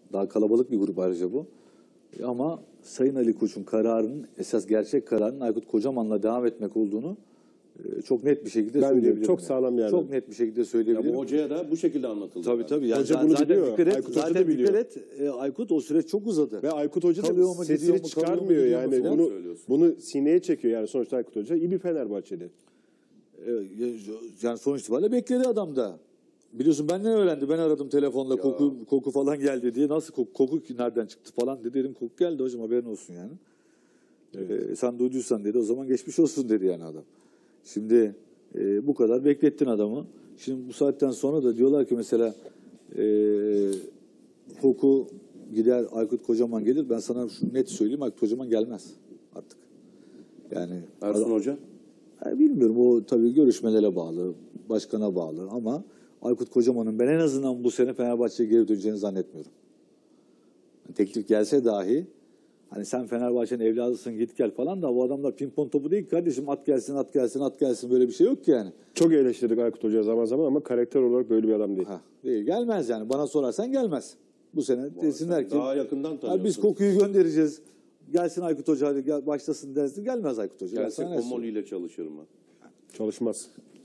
Daha kalabalık bir grup ayrıca bu. Ama Sayın Ali Koç'un kararının, esas gerçek kararının Aykut Kocaman'la devam etmek olduğunu çok net bir şekilde söyleyebilirim. Çok sağlam yani. Çok net bir şekilde söyleyebilirim. Ya bu hocaya da bu şekilde anlatıldı. Tabii. Yani Hoca bunu biliyor. Dikkat et, Aykut Hoca da zaten biliyor. dikkat et, Aykut o süreç çok uzadı. Ve Aykut Hoca da Kalıyor mu, gidiyor sesini mu, çıkarmıyor kalıyor mu, gidiyor mu yani. falan Bunu sineye çekiyor yani sonuçta Aykut Hoca. İyi bir Fenerbahçeli. Yani sonuç itibariyle bekledi adam da. Biliyorsun benden öğrendi. Ben aradım telefonla koku falan geldi diye. Nasıl koku nereden çıktı falan dedi. Dedim koku geldi hocam haberin olsun yani. Evet. Sen duyduysan dedi o zaman geçmiş olsun dedi yani adam. Şimdi bu kadar beklettin adamı. Şimdi bu saatten sonra da diyorlar ki mesela koku gider Aykut Kocaman gelir. Ben sana şunu net söyleyeyim Aykut Kocaman gelmez artık. Yani Ersun Hoca? Bilmiyorum o tabii görüşmelere bağlı, başkana bağlı ama Aykut Kocaman'ın ben en azından bu sene Fenerbahçe'ye geri döneceğini zannetmiyorum. Yani teklif gelse dahi hani sen Fenerbahçe'nin evladısın git gel falan da bu adamlar pimpon topu değil ki kardeşim at gelsin böyle bir şey yok ki yani. Çok eleştirdik Aykut Hoca'ya zaman zaman ama karakter olarak böyle bir adam değil. Değil gelmez yani bana sorarsan gelmez. Bu sene desinler ki daha yakından tanıyorsun. Biz kokuyu göndereceğiz. Gelsin Aykut Hoca hadi başlasın dersin gelmez Aykut Hoca. Gelse Komoli ile çalışır mı? Çalışmaz.